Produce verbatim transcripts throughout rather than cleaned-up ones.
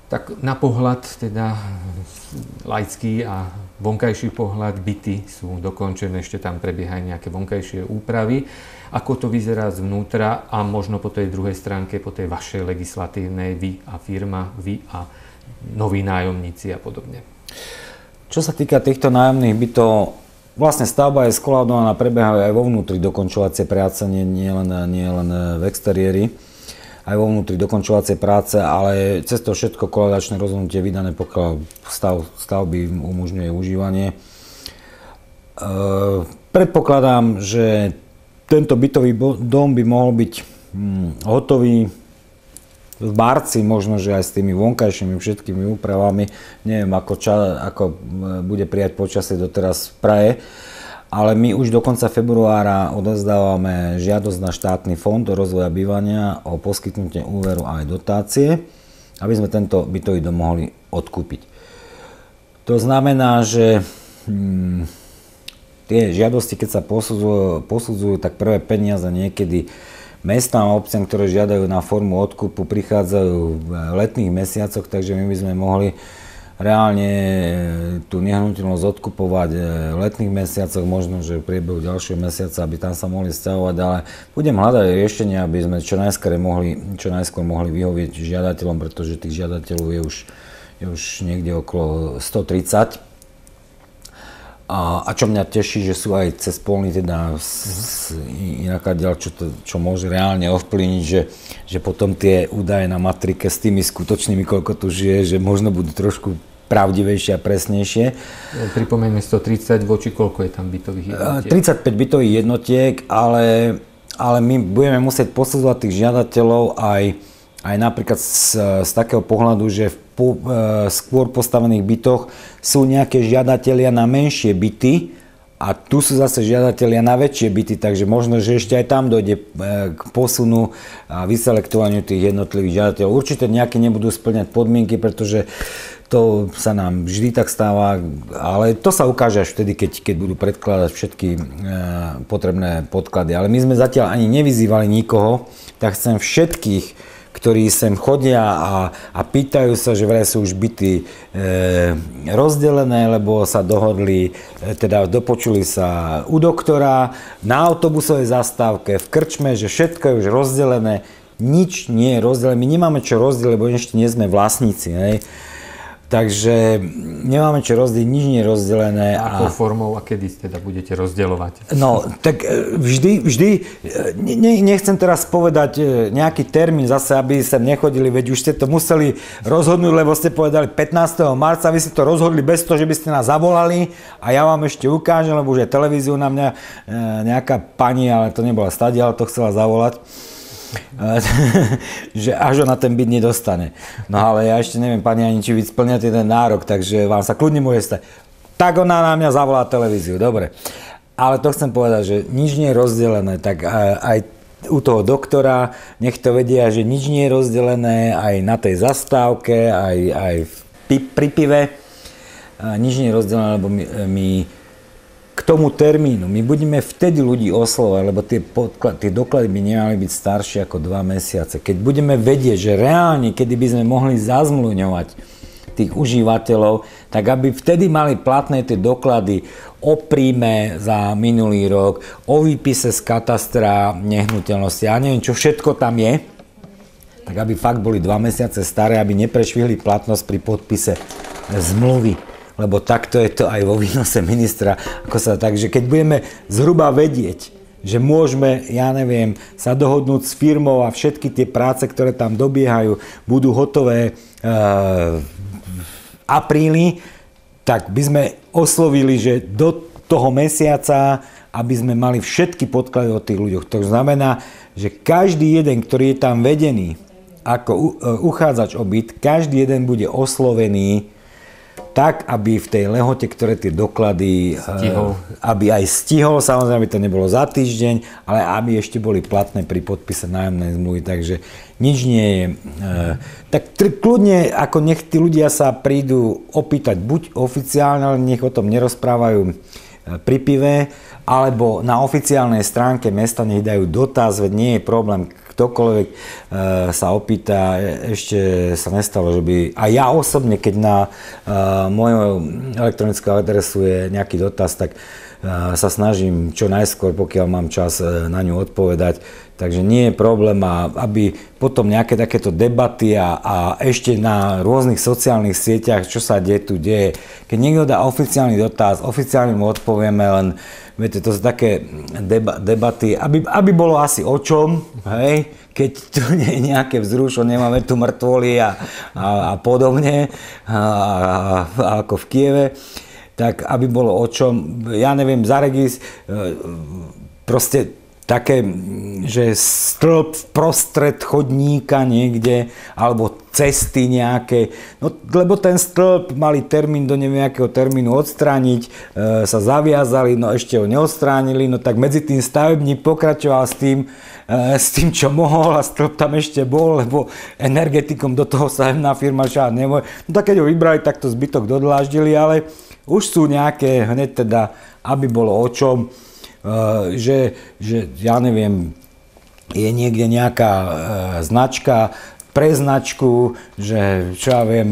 Tak na pohľad, teda laický a vonkajší pohľad, byty sú dokončené, ešte tam prebiehajú nejaké vonkajšie úpravy. Ako to vyzerá zvnútra a možno po tej druhej stránke, po tej vašej legislatívnej, vy a firma, vy a noví nájomníci a podobne. Čo sa týka týchto nájomných bytov, vlastne stavba je skolaudovaná, prebiehajú aj vo vnútri dokončovacie práce, nie, nie, len, nie len v exteriéri. Aj vo vnútri dokončovacie práce, ale cez to všetko kolaudačné rozhodnutie vydané, pokiaľ stav, stavby umožňuje užívanie. E, predpokladám, že tento bytový dom by mohol byť hm, hotový v marci, možno, že aj s tými vonkajšími všetkými úpravami. Neviem, ako, ča, ako bude prijať počasie doteraz v Prahe. Ale my už do konca februára odovzdávame žiadosť na štátny fond rozvoja bývania o poskytnutie úveru a aj dotácie, aby sme tento bytový dom mohli odkúpiť. To znamená, že hm, tie žiadosti, keď sa posudzujú, posudzujú, tak prvé peniaze niekedy mestám a obciam, ktoré žiadajú na formu odkupu, prichádzajú v letných mesiacoch, takže my by sme mohli reálne tú nehnuteľnosť odkupovať v letných mesiacoch, možno, že v priebehu ďalšieho mesiaca, aby tam sa mohli sťahovať, ale budem hľadať riešenia, aby sme čo najskôr mohli, čo najskôr mohli vyhovieť žiadateľom, pretože tých žiadateľov je už, je už niekde okolo stotridsať. A, a čo mňa teší, že sú aj cez polný, teda inaká ďal, čo, to, čo môže reálne ovplyvniť, že, že potom tie údaje na matrike s tými skutočnými, koľko tu žije, že možno budú trošku pravdivejšie a presnejšie. Pripomeňme stotridsať, voči koľko je tam bytových jednotiek? tridsaťpäť bytových jednotiek, ale, ale my budeme musieť posudzovať tých žiadateľov aj, aj napríklad z, z takého pohľadu, že v po, e, skôr postavených bytoch sú nejaké žiadatelia na menšie byty a tu sú zase žiadatelia na väčšie byty, takže možno, že ešte aj tam dojde k posunu a vyselektovaniu tých jednotlivých žiadateľov. Určite nejaké nebudú spĺňať podmienky, pretože to sa nám vždy tak stáva, ale to sa ukáže až vtedy, keď, keď budú predkladať všetky e, potrebné podklady. Ale my sme zatiaľ ani nevyzývali nikoho, tak chcem všetkých, ktorí sem chodia a, a pýtajú sa, že vraj sú už byty e, rozdelené, lebo sa dohodli, e, teda dopočuli sa u doktora, na autobusovej zastávke, v krčme, že všetko je už rozdelené. Nič nie je rozdelené, my nemáme čo rozdeliť, lebo ešte nie sme vlastníci. Hej. Takže nemáme čo rozdeliť, nič nie je rozdelené. Akou a... formou a kedy teda budete rozdeľovať? No, tak vždy, vždy, ne, nechcem teraz povedať nejaký termín zase, aby sem nechodili, veď už ste to museli rozhodnúť, lebo ste povedali pätnásteho marca, vy ste to rozhodli bez toho, že by ste nás zavolali a ja vám ešte ukážem, lebo už aj televíziu na mňa nejaká pani, ale to nebola stadiaľ, to chcela zavolať. že až ona ten byt nedostane. No ale ja ešte neviem, pani, ani či vy splňate ten nárok, takže vám sa kľudne môže stať. Tak ona na mňa zavolá televíziu, dobre. Ale to chcem povedať, že nič nie je rozdelené, tak aj u toho doktora nech to vedia, že nič nie je rozdelené aj na tej zastávke, aj, aj pri pive. Nič nie je rozdelené, lebo my, my k tomu termínu. My budeme vtedy ľudí oslovať, lebo tie, podklad, tie doklady by nemali byť staršie ako dva mesiace. Keď budeme vedieť, že reálne, kedy by sme mohli zazmluvňovať tých užívateľov, tak aby vtedy mali platné tie doklady o príjme za minulý rok, o výpise z katastra nehnuteľnosti, ja neviem, čo všetko tam je, tak aby fakt boli dva mesiace staré, aby neprešvihli platnosť pri podpise zmluvy. Lebo takto je to aj vo výnose ministra. Ako sa, takže keď budeme zhruba vedieť, že môžeme, ja neviem, sa dohodnúť s firmou a všetky tie práce, ktoré tam dobiehajú, budú hotové e, v apríli, tak by sme oslovili, že do toho mesiaca, aby sme mali všetky podklady o tých ľuďoch. To znamená, že každý jeden, ktorý je tam vedený ako uchádzač o byt, každý jeden bude oslovený tak, aby v tej lehote, ktoré tie doklady, stihol. aby aj stihol, samozrejme, aby to nebolo za týždeň, ale aby ešte boli platné pri podpise nájomnej zmluvy, takže nič nie je. Tak kľudne, ako nech tí ľudia sa prídu opýtať buď oficiálne, ale nech o tom nerozprávajú pri pive, alebo na oficiálnej stránke mesta nech dajú dotaz, veď nie je problém, ktokoľvek e, sa opýta, ešte sa nestalo, že by... A ja osobne, keď na e, moju elektronickú adresu je nejaký dotaz, tak e, sa snažím čo najskôr, pokiaľ mám čas, e, na ňu odpovedať. Takže nie je problém, aby potom nejaké takéto debaty a, a ešte na rôznych sociálnych sieťach, čo sa deje tu deje. Keď niekto dá oficiálny dotaz, oficiálne mu odpovieme, len viete, to sú také deba, debaty, aby, aby bolo asi o čom, hej, keď tu nie je nejaké vzrušo, nemáme tu mŕtvoly a, a, a podobne, a, a, a ako v Kieve, tak aby bolo o čom, ja neviem, zaregis, proste také, že stĺp vprostred chodníka niekde, alebo cesty nejaké, no lebo ten stĺp mali termín do neviem akého termínu odstrániť, e, sa zaviazali, no ešte ho neodstránili, no tak medzi tým stavebník pokračoval s tým, e, s tým, čo mohol a stĺp tam ešte bol, lebo energetikom do toho stavebná firma šáť nemôže. No tak keď ho vybrali, tak to zbytok dodláždili, ale už sú nejaké, hneď teda, aby bolo o čom, Uh, že, že ja neviem, je niekde nejaká uh, značka pre značku, že čo ja viem,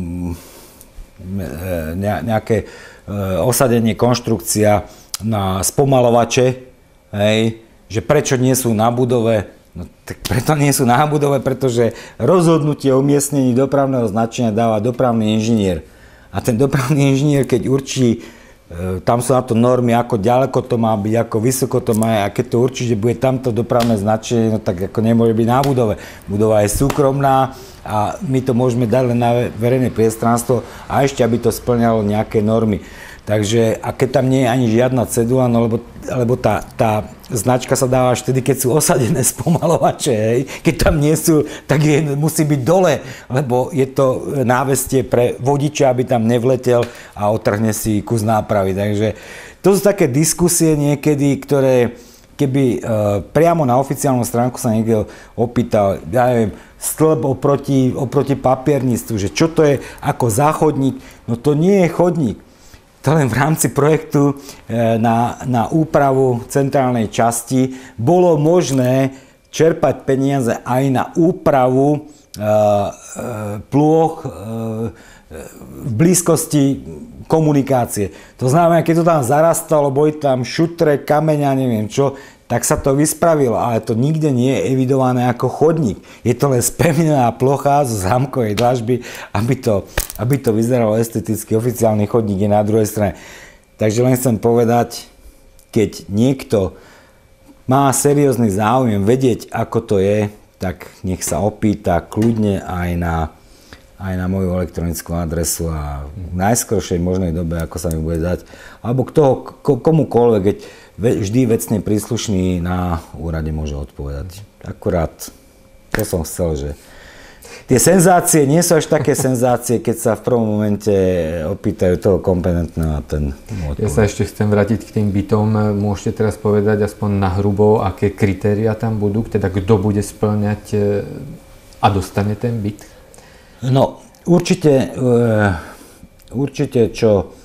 ne, nejaké uh, osadenie, konštrukcia na spomalovače, hej, že prečo nie sú na budove. No tak preto nie sú na budove, pretože rozhodnutie o umiestnení dopravného značenia dáva dopravný inžinier. A ten dopravný inžinier, keď určí, tam sú na to normy, ako ďaleko to má byť, ako vysoko to má, a keď to určí, že bude tamto dopravné značenie, no tak ako nemôže byť na budove. Budova je súkromná a my to môžeme dať len na verejné priestranstvo a ešte, aby to spĺňalo nejaké normy. Takže, a keď tam nie je ani žiadna cedula, no lebo, lebo tá, tá značka sa dáva až vtedy, keď sú osadené spomalovače, hej. Keď tam nie sú, tak je, musí byť dole, lebo je to návestie pre vodiča, aby tam nevletel a otrhne si kus nápravy. Takže to sú také diskusie niekedy, ktoré keby e, priamo na oficiálnu stránku sa niekto opýtal, ja neviem, stĺp oproti, oproti papierníctvu, že čo to je ako záchodník, no to nie je chodník. To len v rámci projektu na, na úpravu centrálnej časti bolo možné čerpať peniaze aj na úpravu e, e, plôch e, v blízkosti komunikácie. To znamená, keď to tam zarastalo, boli tam šutre, kameňa, neviem čo, tak sa to vyspravilo, ale to nikde nie je evidované ako chodník. Je to len spevnená plocha zo zámkovej dlažby, aby to, aby to vyzeralo esteticky. Oficiálny chodník je na druhej strane. Takže len chcem povedať, keď niekto má seriózny záujem vedieť, ako to je, tak nech sa opýta kľudne aj na, aj na moju elektronickú adresu a v najskoršej možnej dobe, ako sa mi bude dať, alebo kto, komukoľvek, keď vždy vecne príslušný na úrade môže odpovedať. Akurát to som chcel, že tie senzácie nie sú až také senzácie, keď sa v prvom momente opýtajú toho kompetentného a ten mu odpovedá. Ja sa ešte chcem vrátiť k tým bytom. Môžete teraz povedať aspoň na hrubo, aké kritériá tam budú, teda kto bude spĺňať a dostane ten byt? No, určite, určite čo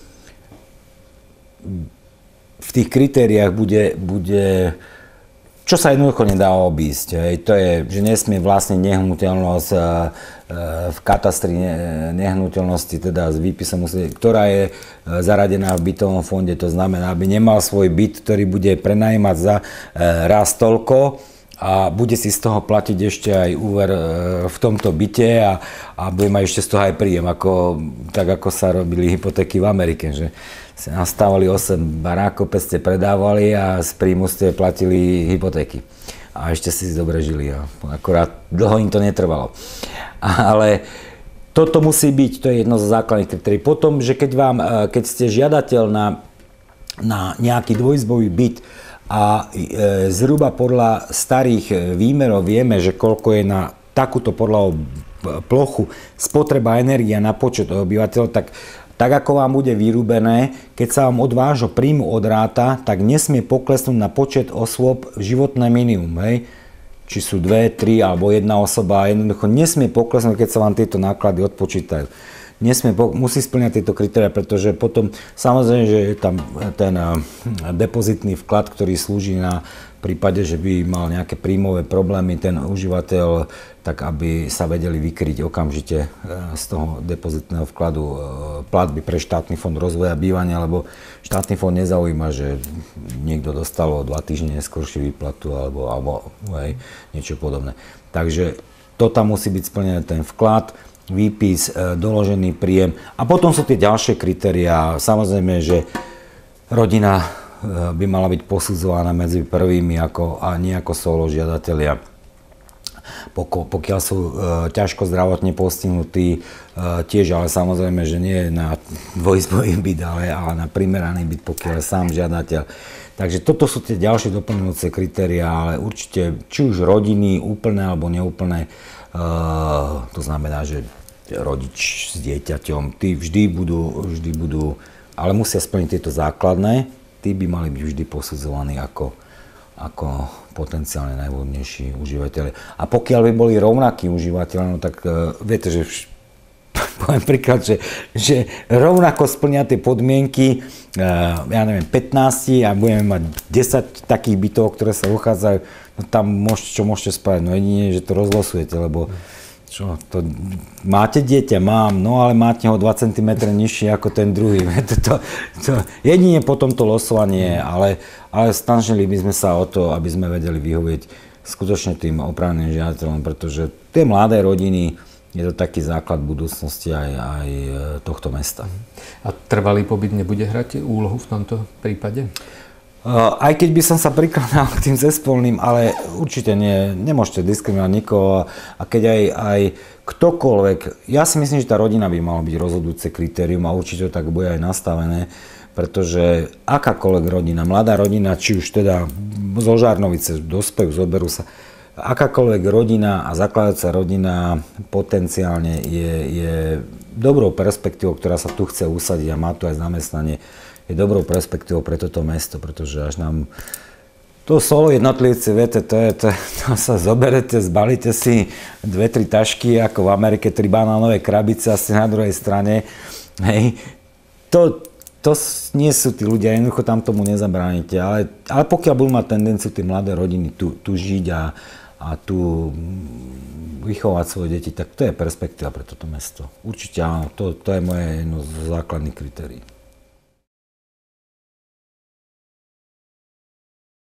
v tých kritériách bude, bude, čo sa jednoducho nedá obísť. Hej. To je, že nesmie vlastniť nehnuteľnosť v katastri nehnuteľnosti, teda s výpisom, ktorá je zaradená v bytovom fonde. To znamená, aby nemal svoj byt, ktorý bude prenajímať za raz toľko a bude si z toho platiť ešte aj úver v tomto byte a, a bude mať ešte z toho aj príjem, ako, tak ako sa robili hypotéky v Amerike, že nastávali osem barákov, päť ste predávali a z príjmu ste platili hypotéky. A ešte si dobre žili. A akorát dlho im to netrvalo. Ale toto musí byť, to je jedno zo základných kritérií. Potom, že keď, vám, keď ste žiadateľ na, na nejaký dvojizbový byt a e, zhruba podľa starých výmerov vieme, že koľko je na takúto podľa plochu spotreba energia na počet obyvateľov, tak tak ako vám bude vyrúbené, keď sa vám od vášho príjmu odráta, tak nesmie poklesnúť na počet osôb životné minimum. Hej? Či sú dve, tri alebo jedna osoba, jednoducho nesmie poklesnúť, keď sa vám tieto náklady odpočítajú. Nesmie, musí spĺňať tieto kritéria, pretože potom samozrejme, že je tam ten depozitný vklad, ktorý slúži na prípade, že by mal nejaké príjmové problémy ten užívateľ, tak aby sa vedeli vykryť okamžite z toho depozitného vkladu platby pre štátny fond rozvoja bývania, lebo štátny fond nezaujíma, že niekto dostal o dva týždne neskôršiu výplatu alebo, alebo hej, niečo podobné. Takže to tam musí byť splnené, ten vklad, výpis, doložený príjem a potom sú tie ďalšie kritériá. Samozrejme, že rodina by mala byť posudzovaná medzi prvými ako, a nie ako solo žiadatelia. Pokiaľ sú e, ťažko zdravotne postihnutí, e, tiež, ale samozrejme, že nie na dvojizbový byt, ale, ale na primeraný byt, pokiaľ je sám žiadateľ. Takže toto sú tie ďalšie doplňujúce kritériá, ale určite, či už rodiny, úplné alebo neúplné, e, to znamená, že rodič s dieťaťom, tí vždy budú, vždy budú, ale musia splniť tieto základné, tí by mali byť vždy posudzovaní ako, ako potenciálne najvhodnejší užívateľe. A pokiaľ by boli rovnakí užívateľe, no tak uh, viete, že vš- poviem príklad, že, že rovnako splnia tie podmienky, uh, ja neviem, pätnásť a budeme mať desať takých bytov, ktoré sa uchádzajú, no tam môžete, čo môžete spraviť? No jedine, že to rozlosujete, lebo čo, to, máte dieťa? Mám, no ale máte ho dva centimetre nižšie ako ten druhý. to, to, to, jedine potom to losovanie, ale, ale snažili by sme sa o to, aby sme vedeli vyhovieť skutočne tým oprávneným žiadateľom, pretože tie mladé rodiny, je to taký základ budúcnosti aj, aj tohto mesta. A trvalý pobyt nebude hrať úlohu v tomto prípade? Uh, aj keď by som sa prikladal k tým zespolným, ale určite nie, nemôžete diskriminovať nikoho a keď aj, aj ktokoľvek, ja si myslím, že tá rodina by mala byť rozhodujúce kritérium a určite to tak bude aj nastavené, pretože akákoľvek rodina, mladá rodina, či už teda zo Žarnovice dospejú, zoberú sa, akákoľvek rodina a zakladajúca rodina potenciálne je, je dobrou perspektívou, ktorá sa tu chce usadiť a má tu aj zamestnanie, je dobrou perspektívou pre toto mesto, pretože až nám to solo jednotlivci, viete, to, je, to, to sa zoberete, zbalíte si dve, tri tašky, ako v Amerike, tri banánové krabice a ste na druhej strane, hej, to, to nie sú tí ľudia, jednoducho tam tomu nezabránite, ale, ale pokiaľ budú mať tendenciu tie mladé rodiny tu, tu žiť a, a tu vychovať svoje deti, tak to je perspektíva pre toto mesto. Určite áno, to, to je moje jedno z základných kritérií.